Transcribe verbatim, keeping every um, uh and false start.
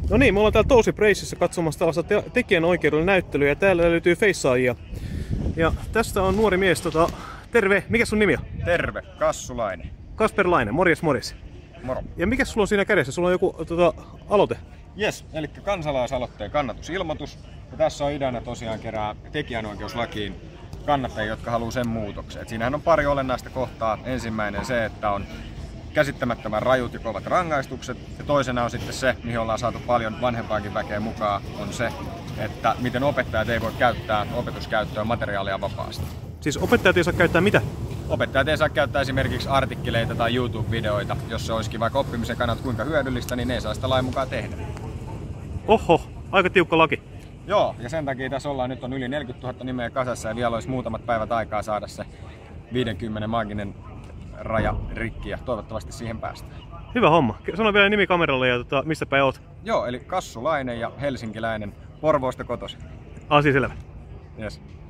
No niin, me ollaan täällä Tosi Braceissa katsomassa tällaista te tekijänoikeudellinen näyttelyä ja täällä löytyy feissaajia. Ja tästä on nuori mies, tota, terve, mikä sun nimi on? Terve, Kassulainen. Kasper Laine, morjes morjes. Moro. Ja mikä sulla on siinä kädessä? Sulla on joku tota, aloite? Jes, eli kansalaisaloitteen kannatusilmoitus. Ja tässä on ideana tosiaan kerää tekijänoikeuslakiin kannattajia, jotka haluaa sen muutoksen. Et siinähän on pari olennaista kohtaa. Ensimmäinen se, että on käsittämättömän rajut ja kovat rangaistukset. Ja toisena on sitten se, mihin ollaan saatu paljon vanhempaakin väkeä mukaan, on se, että miten opettajat ei voi käyttää opetuskäyttöön materiaalia vapaasti. Siis opettajat ei saa käyttää mitä? Opettajat ei saa käyttää esimerkiksi artikkeleita tai YouTube-videoita. Jos se olisikin vaikka oppimisen kannalta kuinka hyödyllistä, niin ne ei saa sitä lain mukaan tehdä. Oho, aika tiukka laki. Joo, ja sen takia tässä ollaan nyt on yli neljäkymmentätuhatta nimeä kasassa ja vielä olisi muutamat päivät aikaa saada se viidenkymmenen maaginen raja rikki ja toivottavasti siihen päästään. Hyvä homma. Sano vielä nimi kameralle ja tota, mistä päin oot? Joo, eli Kassulainen ja helsinkiläinen, Porvoosta kotoisin. Asia selvä. Yes.